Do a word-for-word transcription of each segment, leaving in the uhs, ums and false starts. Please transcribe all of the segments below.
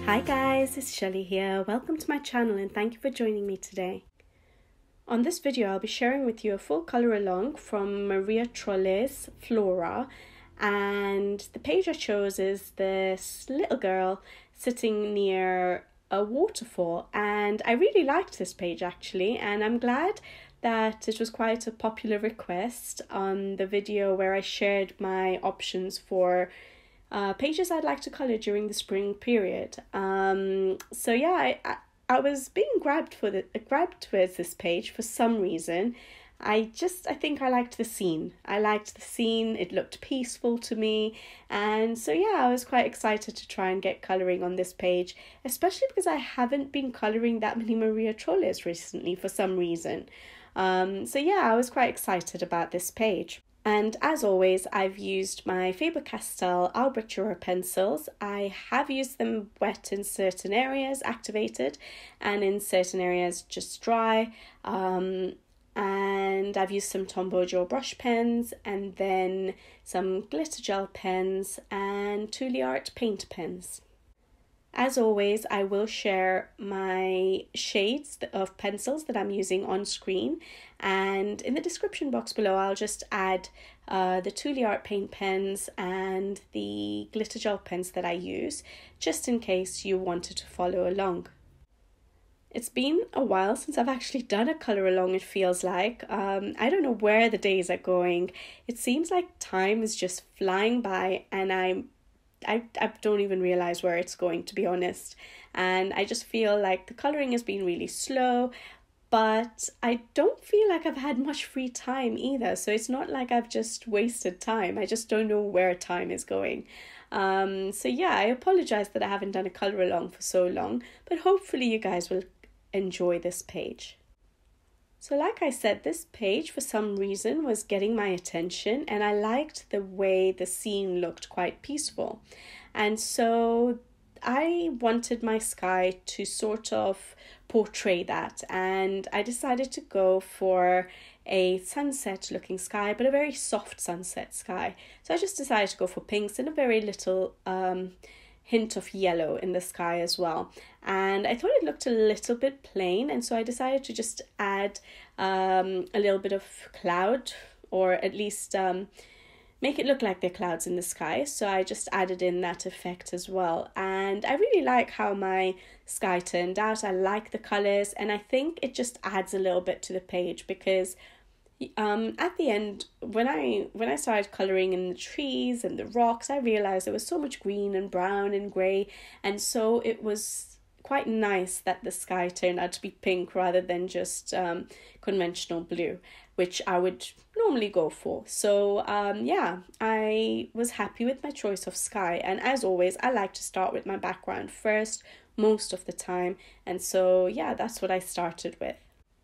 Hi guys, it's Shelly here. Welcome to my channel and thank you for joining me today. On this video I'll be sharing with you a full colour along from Maria Trolle's Flora, and the page I chose is this little girl sitting near a waterfall, and I really liked this page actually, and I'm glad that it was quite a popular request on the video where I shared my options for Uh, pages I'd like to colour during the spring period. Um, so yeah, I, I, I was being grabbed for the grabbed towards this page for some reason. I just I think I liked the scene. I liked the scene. It looked peaceful to me, and so yeah, I was quite excited to try and get colouring on this page, especially because I haven't been colouring that many Maria Trolles recently for some reason. Um, so yeah, I was quite excited about this page. And as always, I've used my Faber Castell Albrecht Dürer pencils. I have used them wet in certain areas, activated, and in certain areas just dry. Um, and I've used some Tombow brush pens, and then some glitter gel pens and Tooli-art paint pens. As always, I will share my shades of pencils that I'm using on screen, and in the description box below I'll just add uh, the Tooli-art paint pens and the glitter gel pens that I use, just in case you wanted to follow along. It's been a while since I've actually done a colour along, it feels like. Um, I don't know where the days are going. It seems like time is just flying by, and I'm I, I don't even realise where it's going, to be honest. And I just feel like the colouring has been really slow, but I don't feel like I've had much free time either. So it's not like I've just wasted time. I just don't know where time is going. Um, so yeah, I apologise that I haven't done a colour along for so long, but hopefully you guys will enjoy this page. So like I said, this page for some reason was getting my attention, and I liked the way the scene looked quite peaceful. And so I wanted my sky to sort of portray that, and I decided to go for a sunset looking sky, but a very soft sunset sky. So I just decided to go for pinks and a very little um, hint of yellow in the sky as well, and I thought it looked a little bit plain, and so I decided to just add um, a little bit of cloud, or at least um, make it look like there are clouds in the sky. So I just added in that effect as well, and I really like how my sky turned out. I like the colours, and I think it just adds a little bit to the page, because Um, at the end, when I when I started colouring in the trees and the rocks, I realised there was so much green and brown and grey, and so it was quite nice that the sky turned out to be pink rather than just um, conventional blue, which I would normally go for. So um, yeah, I was happy with my choice of sky, and as always, I like to start with my background first most of the time, and so yeah, that's what I started with.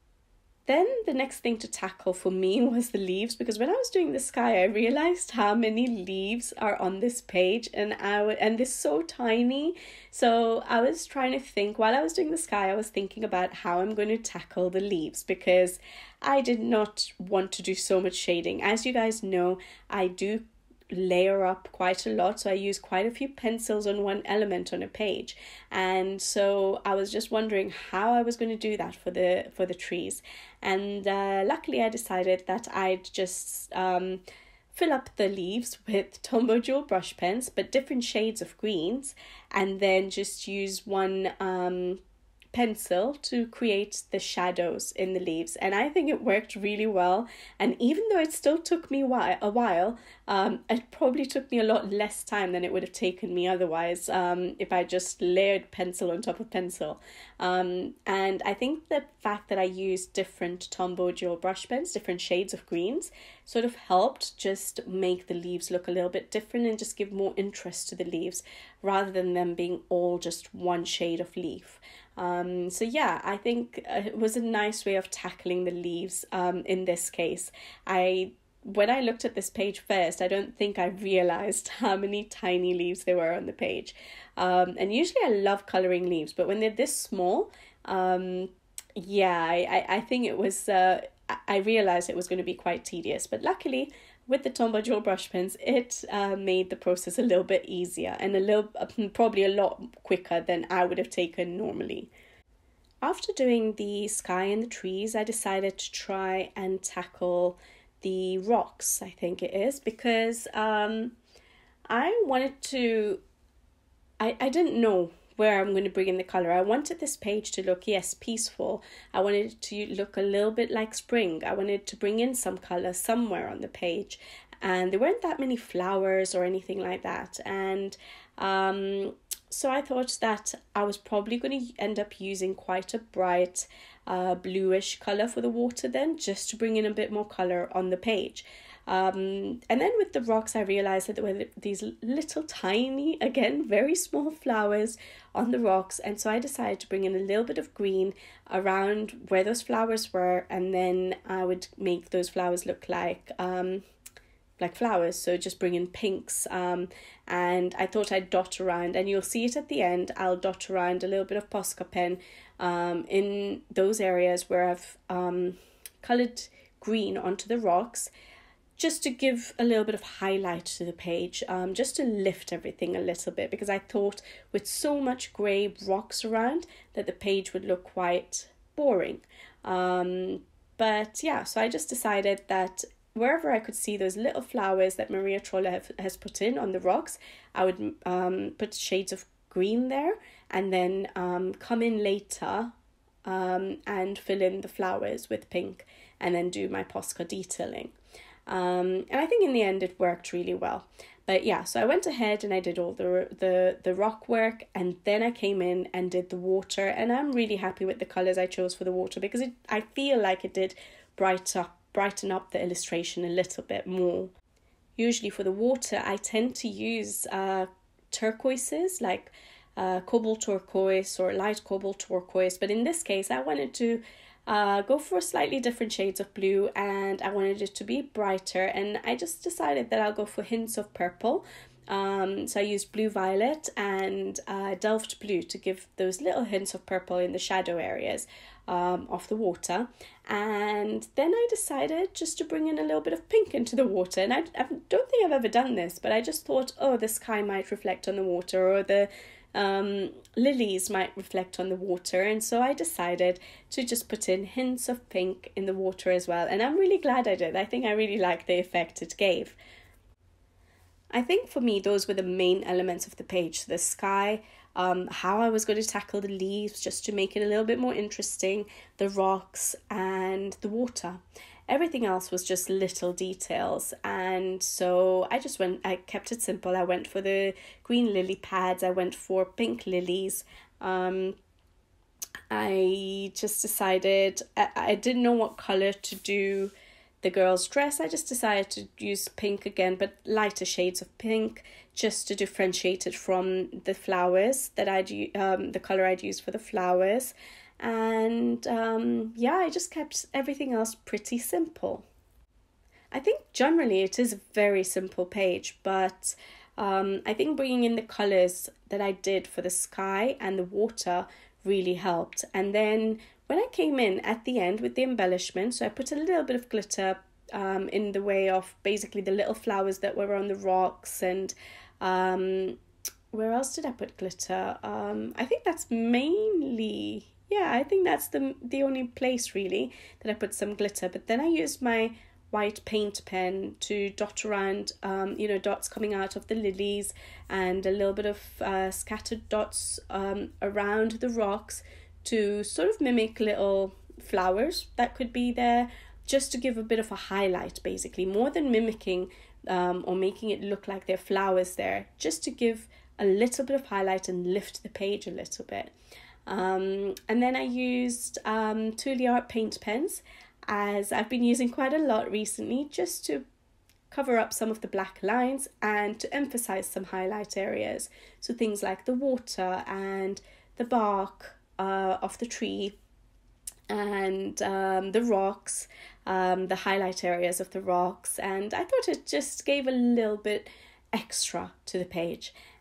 Then the next thing to tackle for me was the leaves, because when I was doing the sky, I realized how many leaves are on this page, and I w- and they're so tiny. So I was trying to think, while I was doing the sky, I was thinking about how I'm going to tackle the leaves, because I did not want to do so much shading. As you guys know, I do layer up quite a lot, so I use quite a few pencils on one element on a page, and so I was just wondering how I was going to do that for the for the trees, and uh, luckily I decided that I'd just um, fill up the leaves with Tombow brush pens, but different shades of greens, and then just use one um, pencil to create the shadows in the leaves, and I think it worked really well. And even though it still took me a while, um, it probably took me a lot less time than it would have taken me otherwise um, if I just layered pencil on top of pencil. Um, and I think the fact that I used different Tombow brush pens, different shades of greens, sort of helped just make the leaves look a little bit different and just give more interest to the leaves, rather than them being all just one shade of leaf. Um, so yeah, I think it was a nice way of tackling the leaves um, in this case. I when I looked at this page first, I don't think I realized how many tiny leaves there were on the page. Um, and usually I love coloring leaves, but when they're this small, um, yeah, I, I, I think it was, uh, I realized it was going to be quite tedious. But luckily, with the Tombow gel brush pens, it uh, made the process a little bit easier and a little, probably a lot quicker than I would have taken normally. After doing the sky and the trees, I decided to try and tackle the rocks, I think it is, because um, I wanted to, I, I didn't know where I'm going to bring in the colour. I wanted this page to look, yes, peaceful. I wanted it to look a little bit like spring. I wanted to bring in some colour somewhere on the page. And there weren't that many flowers or anything like that. And um, so I thought that I was probably going to end up using quite a bright uh, bluish colour for the water then, just to bring in a bit more colour on the page. Um, and then with the rocks, I realised that there were these little tiny, again, very small flowers on the rocks. And so I decided to bring in a little bit of green around where those flowers were. And then I would make those flowers look like um, like flowers. So just bring in pinks. Um, and I thought I'd dot around, and you'll see it at the end. I'll dot around a little bit of Posca pen um, in those areas where I've um, coloured green onto the rocks, just to give a little bit of highlight to the page, um, just to lift everything a little bit, because I thought with so much grey rocks around that the page would look quite boring. Um, but yeah, so I just decided that wherever I could see those little flowers that Maria Trolle have, has put in on the rocks, I would um, put shades of green there, and then um, come in later um, and fill in the flowers with pink, and then do my Posca detailing. Um, and I think in the end it worked really well. But yeah, so I went ahead and I did all the the the rock work, and then I came in and did the water, and I'm really happy with the colours I chose for the water, because it I feel like it did bright up, brighten up the illustration a little bit more. Usually for the water, I tend to use uh, turquoises, like uh, cobalt turquoise or light cobalt turquoise, but in this case I wanted to Uh, go for slightly different shades of blue, and I wanted it to be brighter, and I just decided that I'll go for hints of purple. Um, so I used blue violet and uh, delft blue to give those little hints of purple in the shadow areas um, of the water. And then I decided just to bring in a little bit of pink into the water, and I, I don't think I've ever done this, but I just thought, oh, the sky might reflect on the water, or the um lilies might reflect on the water, and so I decided to just put in hints of pink in the water as well, and I'm really glad I did. I think I really liked the effect it gave. I think for me those were the main elements of the page: the sky, um how I was going to tackle the leaves just to make it a little bit more interesting, the rocks, and the water. Everything else was just little details, and so I just went, I kept it simple. I went for the green lily pads, I went for pink lilies. Um, I just decided, I, I didn't know what colour to do the girl's dress. I just decided to use pink again, but lighter shades of pink, just to differentiate it from the flowers that I'd, um, the colour I'd used for the flowers. And um, yeah, I just kept everything else pretty simple. I think generally it is a very simple page, but um, I think bringing in the colours that I did for the sky and the water really helped. And then when I came in at the end with the embellishment, so I put a little bit of glitter um, in the way of basically the little flowers that were on the rocks, and um, where else did I put glitter? Um, I think that's mainly... Yeah, I think that's the the only place really that I put some glitter. But then I used my white paint pen to dot around, um, you know, dots coming out of the lilies, and a little bit of uh, scattered dots um, around the rocks to sort of mimic little flowers that could be there, just to give a bit of a highlight, basically, more than mimicking um, or making it look like there are flowers there, just to give a little bit of highlight and lift the page a little bit. Um, and then I used um, Tooli-art paint pens, as I've been using quite a lot recently, just to cover up some of the black lines and to emphasize some highlight areas. So things like the water and the bark uh, of the tree, and um, the rocks, um, the highlight areas of the rocks. And I thought it just gave a little bit extra to the page.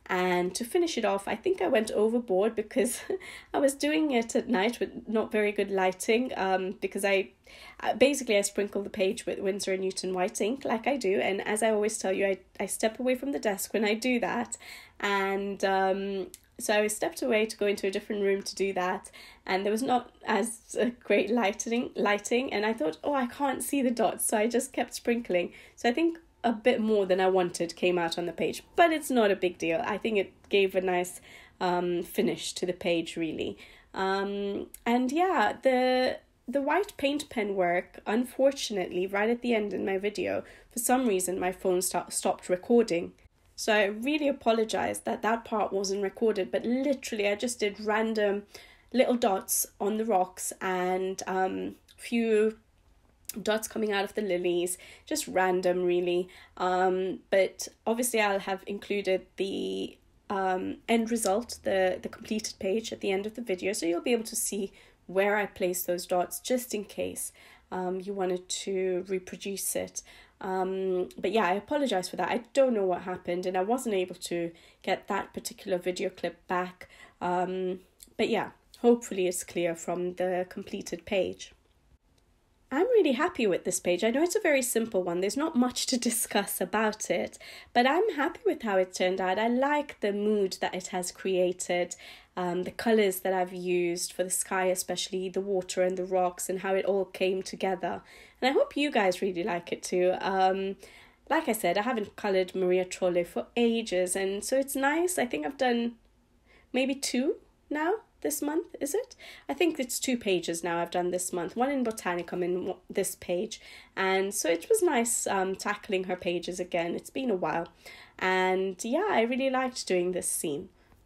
And to finish it off, I think I went overboard because I was doing it at night with not very good lighting, um, because I basically I sprinkle the page with Winsor and Newton white ink like I do, and as I always tell you, I, I step away from the desk when I do that, and um, so I stepped away to go into a different room to do that, and there was not as uh, great lighting, lighting, and I thought, oh, I can't see the dots, so I just kept sprinkling. So I think a bit more than I wanted came out on the page, but it's not a big deal. I think it gave a nice um, finish to the page, really. Um, and yeah, the the white paint pen work, unfortunately, right at the end in my video, for some reason my phone st- stopped recording. So I really apologize that that part wasn't recorded, but literally I just did random little dots on the rocks and um few dots coming out of the lilies, just random really. Um, but obviously I'll have included the um, end result, the, the completed page at the end of the video, so you'll be able to see where I placed those dots just in case um, you wanted to reproduce it. Um, but yeah, I apologize for that. I don't know what happened and I wasn't able to get that particular video clip back. Um, but yeah, hopefully it's clear from the completed page. I'm really happy with this page. I know it's a very simple one. There's not much to discuss about it, but I'm happy with how it turned out. I like the mood that it has created, um, the colours that I've used for the sky, especially the water and the rocks, and how it all came together. And I hope you guys really like it too. Um, like I said, I haven't coloured Maria Trolle for ages, and so it's nice. I think I've done maybe two now. This month, is it? I think it's two pages now I've done this month, one in Botanicum and this page, and so it was nice um, tackling her pages again. It's been a while, and yeah, I really liked doing this scene.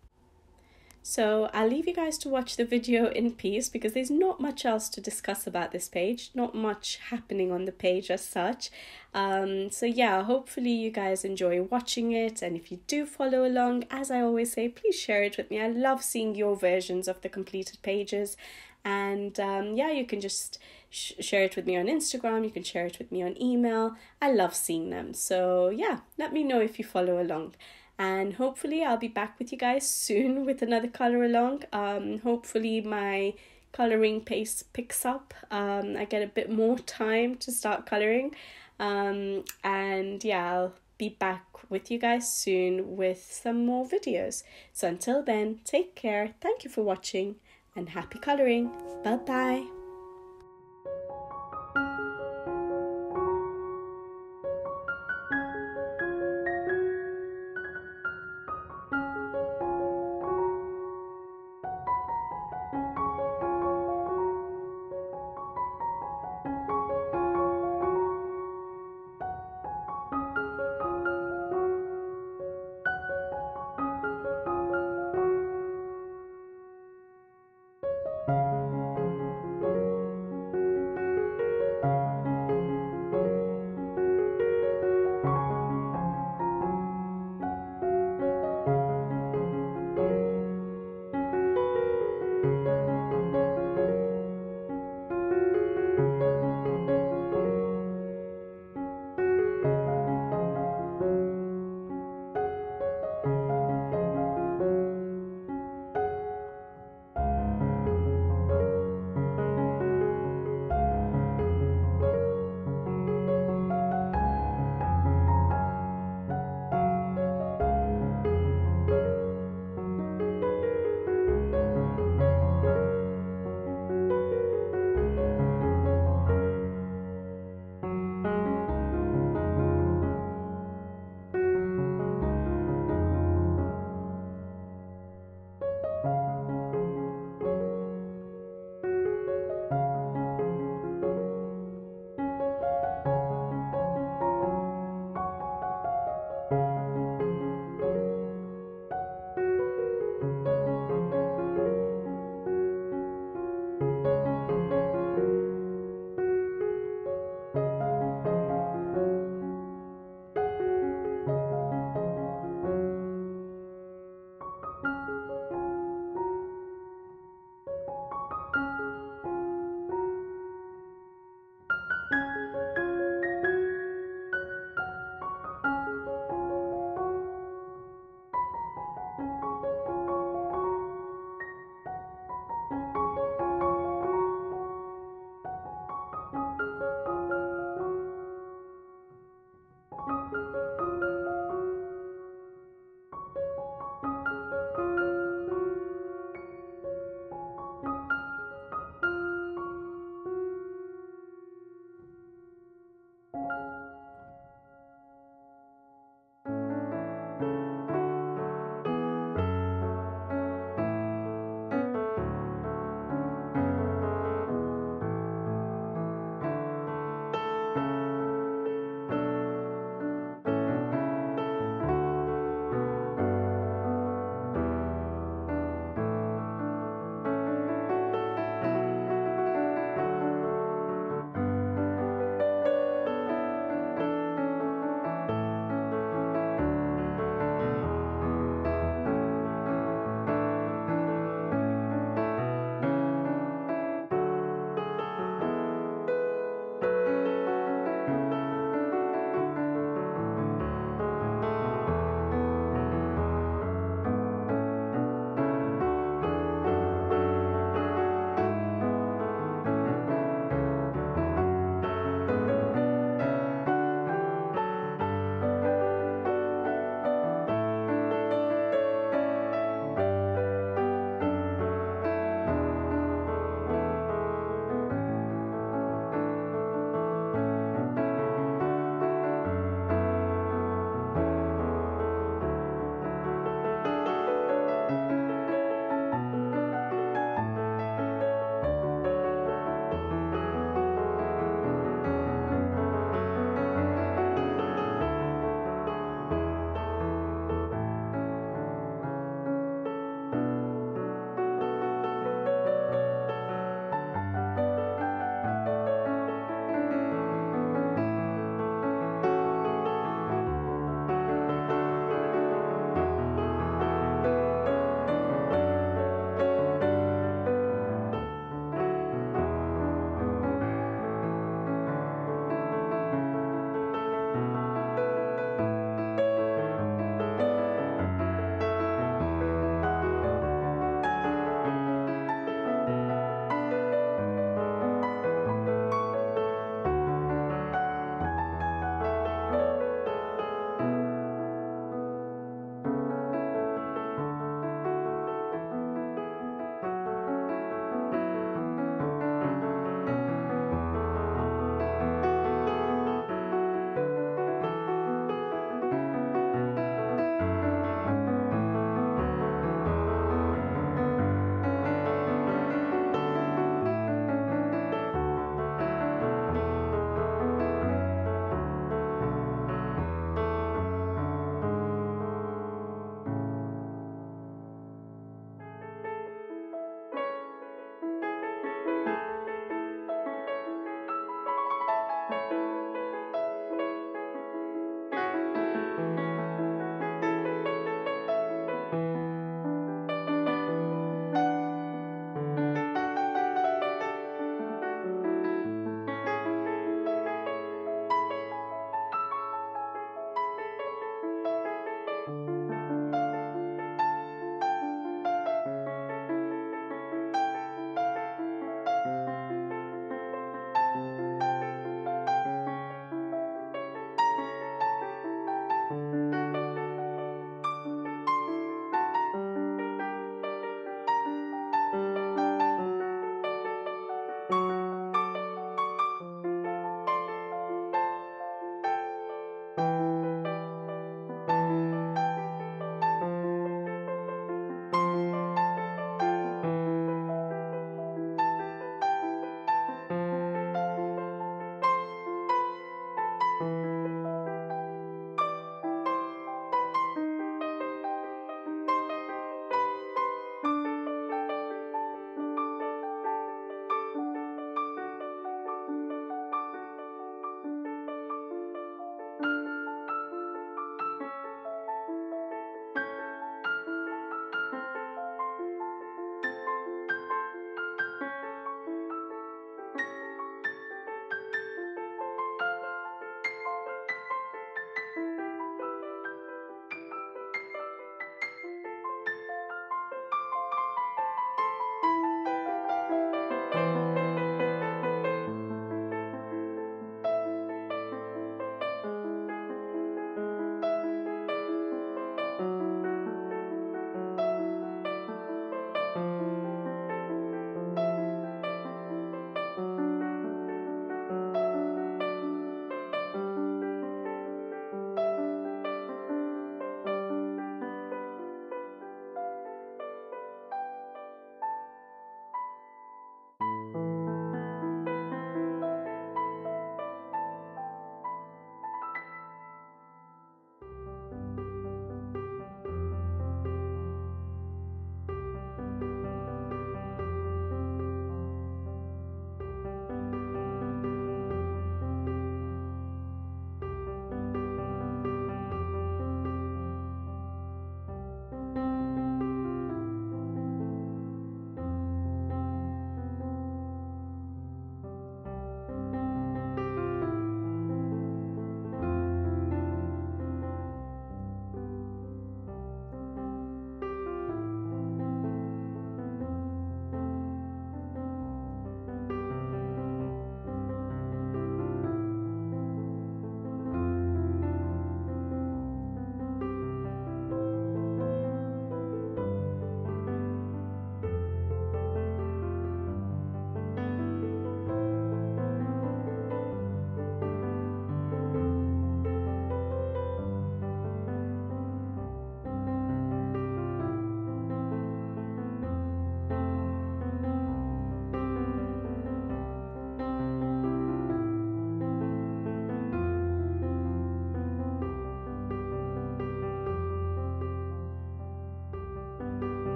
So I'll leave you guys to watch the video in peace because there's not much else to discuss about this page, not much happening on the page as such. Um, so yeah, hopefully you guys enjoy watching it, and if you do follow along, as I always say, please share it with me. I love seeing your versions of the completed pages, and um, yeah, you can just sh share it with me on Instagram, you can share it with me on email. I love seeing them, so yeah, let me know if you follow along. And hopefully I'll be back with you guys soon with another colour along. Um, hopefully my colouring pace picks up. Um, I get a bit more time to start colouring. Um, and yeah, I'll be back with you guys soon with some more videos. So until then, take care. Thank you for watching and happy colouring. Bye bye.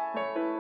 you.